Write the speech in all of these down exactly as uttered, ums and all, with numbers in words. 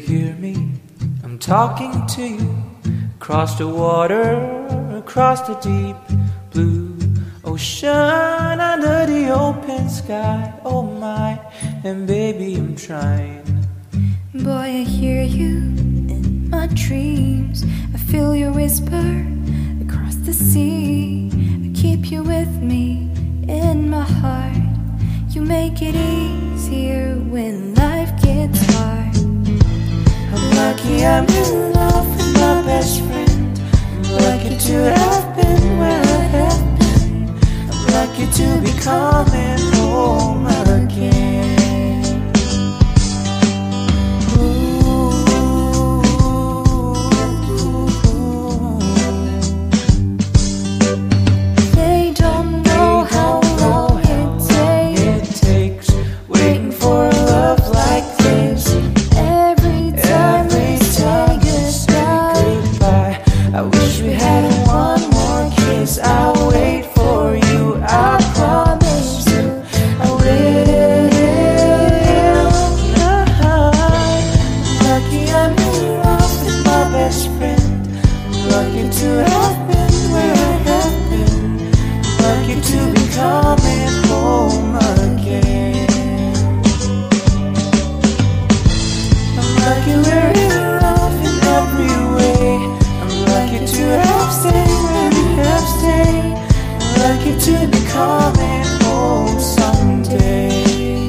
hear me? I'm talking to you. Across the water, across the deep blue ocean, under the open sky. Oh my, and baby I'm trying. Boy, I hear you in my dreams. I feel your whisper across the sea. I keep you with me in my heart. You make it easier when life gets hard. I'm lucky I'm in love with my best friend. I'm lucky to have been where I have been. I'm lucky to be coming home again. They don't know how long it takes waiting for a love like this. every time we say goodbye. I wish we had one more kiss. I'll wait for you, I promise you I will. Lucky I'm in love with my best friend. I'm lucky to have been where I have been. Lucky to be coming home again. I'm lucky we're in love in every way. I'm lucky to have stayed where we have stayed. I'm lucky to be coming home someday.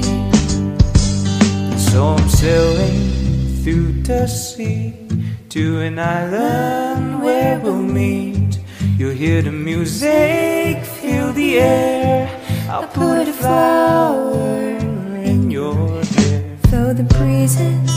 So I'm sailing through the sea to an island where we'll meet. You'll hear the music, feel the air. I'll put a flower in your hair. Though the breezes